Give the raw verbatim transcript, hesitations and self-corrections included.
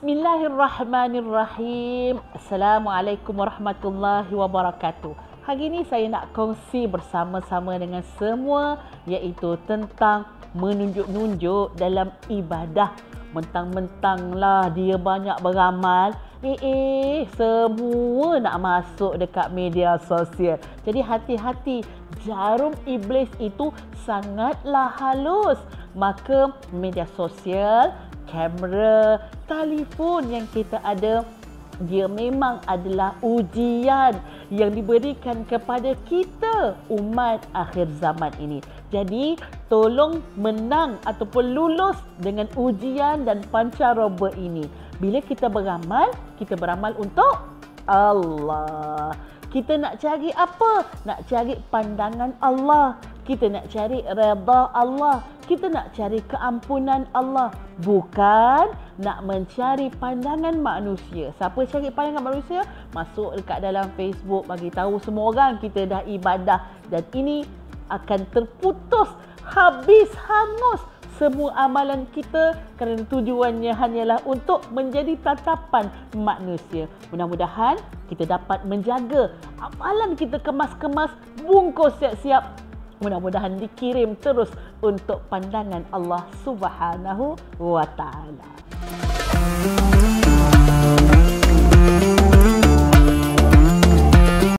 Bismillahirrahmanirrahim. Assalamualaikum warahmatullahi wabarakatuh. Hari ini saya nak kongsi bersama-sama dengan semua iaitu tentang menunjuk-nunjuk dalam ibadah. Mentang-mentanglah dia banyak beramal, eh, eh semua nak masuk dekat media sosial. Jadi hati-hati, jarum iblis itu sangatlah halus. Maka media sosial, kamera, telefon yang kita ada, dia memang adalah ujian yang diberikan kepada kita umat akhir zaman ini. Jadi tolong menang ataupun lulus dengan ujian dan pancaroba ini. Bila kita beramal, kita beramal untuk Allah. Kita nak cari apa? Nak cari pandangan Allah. Kita nak cari redha Allah. Kita nak cari keampunan Allah. Bukan nak mencari pandangan manusia. Siapa cari pandangan manusia? Masuk dekat dalam Facebook, bagi tahu semua orang kita dah ibadah. Dan ini akan terputus, habis, hangus semua amalan kita kerana tujuannya hanyalah untuk menjadi tatapan manusia. Mudah-mudahan kita dapat menjaga amalan kita, kemas-kemas, bungkus siap-siap. Mudah-mudahan dikirim terus untuk pandangan Allah Subhanahu wa taala.